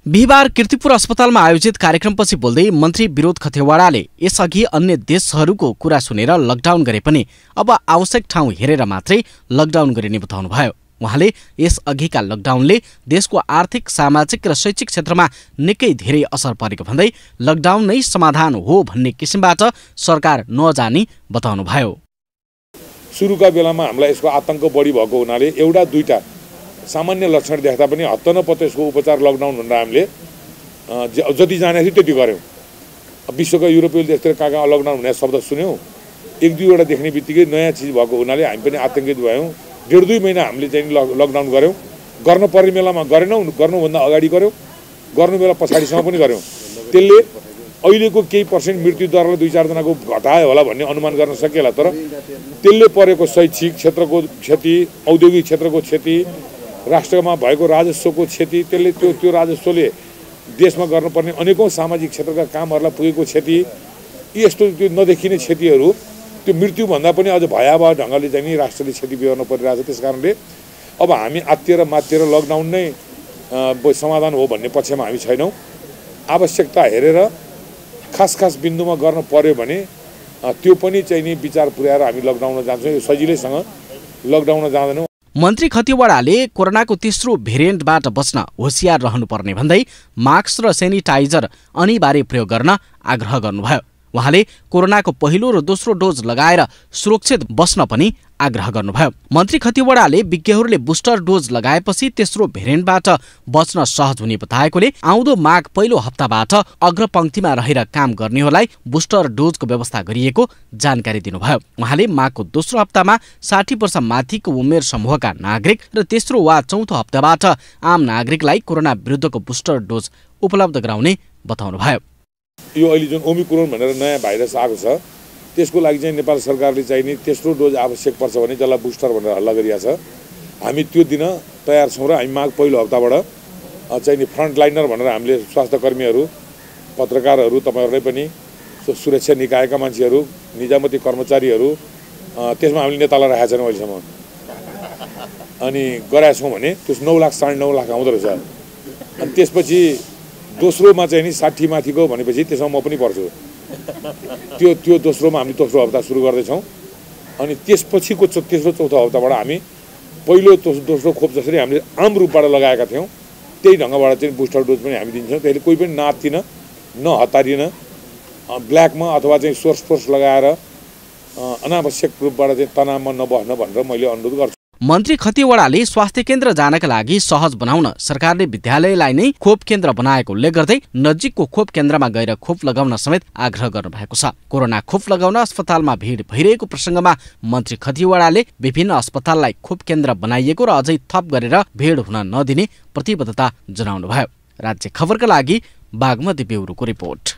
बिहिबार कीर्तिपुर अस्पतालमा आयोजित कार्यक्रमपछि बोल्दै मन्त्री विरोध खतिवड़ाले यसअघि अन्य देशहरूको कुरा सुनेर लकडाउन गरे पनि अब आवश्यक ठाउँ हेरेर मात्रै लकडाउन गरिने बताउनुभयो। उहाँले यसअघिका लकडाउनले देशको आर्थिक, सामाजिक र शैक्षिक क्षेत्रमा निकै धेरै असर परेको भन्दै लकडाउन नै समाधान हो भन्ने किसिमबाट सरकार नजानी बताउनुभयो। सुरुका बेलामा हामीलाई यसको आतंक बढी भएको हुनाले एउटा दुईटा सामान्य लक्षण देख्दा पनि हत्त नपत्त यसको उपचार लकडाउन भनेर हामीले जति जाने थियो त्यति गऱ्यौँ। विश्वका युरोपियन देशतिर कहाँ लकडाउन भन्ने शब्द सुन्यौँ, एक दुईवटा देख्ने बित्तिकै नयाँ चिज भएको हुनाले हामी पनि आतंकित भयौँ। डेढ दुई महिना हामीले चाहिँ लकडाउन गऱ्यौँ। गर्नुपर्ने बेलामा गरेनौँ, गर्नुभन्दा अगाडि गऱ्यौँ, गर्नु बेला पछाडिसम्म पनि गऱ्यौँ। त्यसले अहिलेको केही पर्सेन्ट मृत्यु दरलाई 2-4 जनाको घटायो होला भन्ने अनुमान गर्न सकिएला, तर त्यसले परेको शैक्षिक क्षेत्रको क्षति, औद्योगिक क्षेत्रको क्षति, राष्ट्रमा भएको राजस्वको क्षति, त्यसले त्यो राजस्वले देशमा गर्नुपर्ने अनेकौं सामाजिक क्षेत्रका कामहरूलाई पुगेको क्षति, यस्तो त्यो नदेखिने क्षतिहरू त्यो मृत्युभन्दा पनि अझ भयावह ढङ्गले चाहिँ नि राष्ट्रले क्षति बिहोर्न परिरहेको छ। त्यसकारणले अब हामी आत्तिएर मात्तिएर लकडाउन नै समाधान हो भन्ने पक्षमा हामी छैनौँ। आवश्यकता हेरेर खास बिन्दुमा गर्न पर्यो भने त्यो पनि चाहिँ नि विचार पुर्याएर हामी लकडाउन जान्छौँ। यो सजिलैसँग लकडाउन जाँदैनौँ। मन्त्री खतिवड़ाले कोरोनाको तेस्रो भेरिएन्टबाट बच्न होशियार रहनुपर्ने भन्दै मास्क र सेनिटाइजर अनिवार्य प्रयोग गर्न आग्रह गर्नुभयो। उहाँले कोरोनाको पहिलो र दोस्रो डोज लगाएर सुरक्षित बस्न पनि आग्रह गर्नुभयो। मन्त्री खतिवड़ाले विज्ञहरूले बुस्टर डोज लगाएपछि तेस्रो भेरिएन्टबाट बच्न सहज हुने बताएकोले आउँदो माघ पहिलो हप्ताबाट अग्रपंक्तिमा रहेर काम गर्नेहरूलाई बुस्टर डोजको व्यवस्था गरिएको जानकारी दिनुभयो। उहाँले माघको दोस्रो हप्तामा 60 वर्ष माथिको उमेर समूहका नागरिक र तेस्रो वा चौथो हप्ताबाट आम नागरिकलाई कोरोना विरुद्धको बुस्टर डोज उपलब्ध गराउने बताउनुभयो। यो अहिले जुन ओमिक्रोन भनेर नयाँ भाइरस आएको छ, त्यसको लागि चाहिँ नेपाल सरकारले चाहिँ नि तेस्रो डोज आवश्यक पर्छ भने जसलाई बुस्टर भनेर हल्ला गरिरहेको छ। हामी त्यो दिन तयार छौँ र हामी माघ पहिलो हप्ताबाट चाहिँ नि फ्रन्टलाइनर भनेर हामीले स्वास्थ्यकर्मीहरू, पत्रकारहरू, तपाईँहरूलाई पनि सुरक्षा निकायका मान्छेहरू, निजामती कर्मचारीहरू, त्यसमा हामीले नेतालाई राखेका छैनौँ अहिलेसम्म। अनि गराएका छौँ भने त्यस 9 लाख 9.5 लाख आउँदो रहेछ। अनि त्यसपछि दोस्रोमा चाहिँ नि 60 माथिको भनेपछि त्यसमा म पनि पर्छु। त्यो दोस्रोमा हामी दोस्रो हप्ता सुरु गर्दैछौँ। अनि त्यसपछिको तेस्रो चौथो हप्ताबाट हामी पहिलो दोस्रो खोप जसरी हामीले आम रूपबाट लगाएका थियौँ त्यही ढङ्गबाट चाहिँ बुस्टर डोज पनि हामी दिन्छौँ। त्यसले कोही पनि नातिन, नहतारिन, ब्ल्याकमा अथवा चाहिँ सोर्स लगाएर अनावश्यक रूपबाट चाहिँ तनावमा नबस्न भनेर मैले अनुरोध गर्छु। मन्त्री खतिवड़ाले स्वास्थ्य केन्द्र जानका लागि सहज बनाउन सरकारले विद्यालयलाई नै खोप केन्द्र बनाएको उल्लेख गर्दै नजिकको खोप केन्द्रमा गएर खोप लगाउन समेत आग्रह गर्नुभएको छ। कोरोना खोप लगाउन अस्पतालमा भिड भइरहेको प्रसङ्गमा मन्त्री खतिवड़ाले विभिन्न अस्पताललाई खोप केन्द्र बनाइएको र अझै थप गरेर भिड हुन नदिने प्रतिबद्धता जनाउनुभयो। राज्य खबरका लागि बागमती बेउरुको रिपोर्ट।